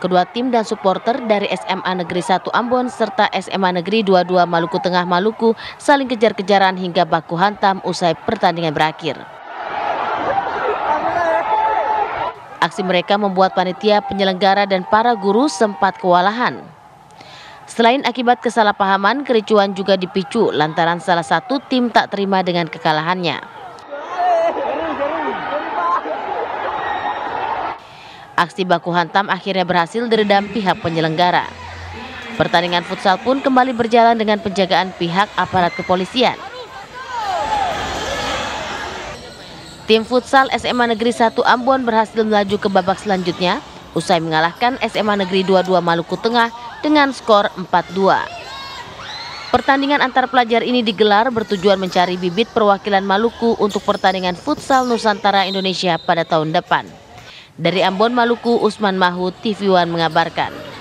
Kedua tim dan supporter dari SMA Negeri 1 Ambon serta SMA Negeri 22 Maluku Tengah Maluku saling kejar-kejaran hingga baku hantam usai pertandingan berakhir. Aksi mereka membuat panitia penyelenggara dan para guru sempat kewalahan. Selain akibat kesalahpahaman, kericuan juga dipicu lantaran salah satu tim tak terima dengan kekalahannya. Aksi baku hantam akhirnya berhasil diredam pihak penyelenggara. Pertandingan futsal pun kembali berjalan dengan penjagaan pihak aparat kepolisian. Tim futsal SMA Negeri 1 Ambon berhasil melaju ke babak selanjutnya usai mengalahkan SMA Negeri 22 Maluku Tengah dengan skor 4-2. Pertandingan antar pelajar ini digelar bertujuan mencari bibit perwakilan Maluku untuk pertandingan futsal Nusantara Indonesia pada tahun depan. Dari Ambon, Maluku, Usman Mahud, TV One mengabarkan.